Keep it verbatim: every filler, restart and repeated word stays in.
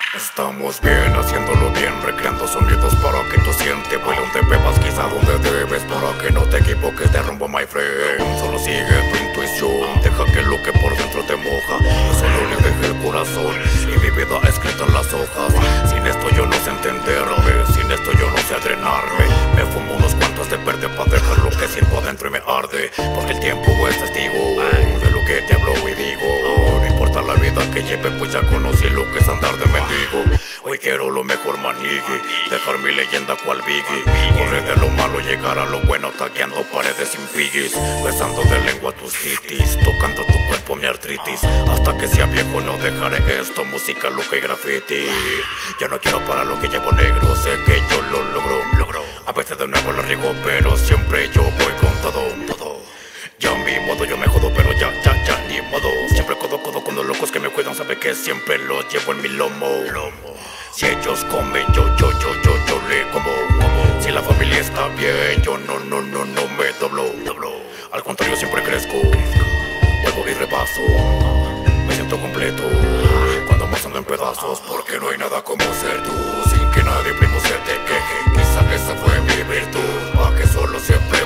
Estamos bien, haciéndolo bien, recreando sonidos para que tú sientes. Vuela donde bebas, quizá donde debes, para que no te equivoques de rumbo, my friend. Solo sigue tu intuición, deja que lo que por dentro te moja. Yo solo le dejé el corazón y mi vida escrita en las hojas. Sin esto yo no sé entenderme, sin esto yo no sé drenarme. Me fumo unos cuantos de verde para dejar lo que siento adentro y me arde. Porque el tiempo es testigo de lo que te hablo y digo. No importa la vida que lleve, pues ya conocí lo que es andar de mendigo. Hoy quiero lo mejor, manigui, dejar mi leyenda cual Biggie. Correr de lo malo, llegar a lo bueno, tagueando paredes sin piguis. Besando de lengua tus titis, tocando tu cuerpo mi artritis. Hasta que sea viejo no dejaré esto, música, loca y graffiti. Ya no quiero para lo que llevo negro, sé que yo lo logro, logro. A veces de nuevo lo riego, pero siempre yo voy con todo, todo. Ya a mi modo yo me jodo, pero ya, ya, ya, ni modo. Siempre codo, codo con los locos que me cuidan, sabe que siempre los llevo en mi lomo, lomo. Si ellos comen, yo, yo, yo, yo, yo le como, como. Si la familia está bien, yo no, no, no, no me doblo, doblo. Al contrario siempre crezco, vuelvo y repaso. Me siento completo cuando me ando en pedazos, porque no hay nada como ser tú, sin que nadie primo se te queje. Quizá esa fue mi virtud, pa' que solo se